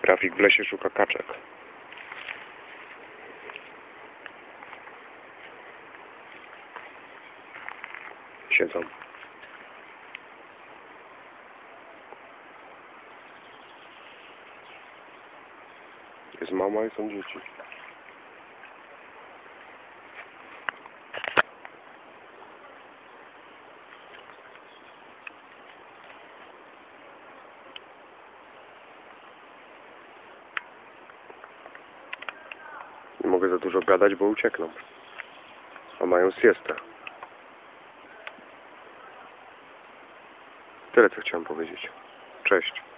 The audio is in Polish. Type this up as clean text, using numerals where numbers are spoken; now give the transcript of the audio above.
Grafik w lesie szuka kaczek. Siedzą. Jest mama i są dzieci. Nie mogę za dużo gadać, bo uciekną. A mają siestę. Tyle, co chciałem powiedzieć. Cześć.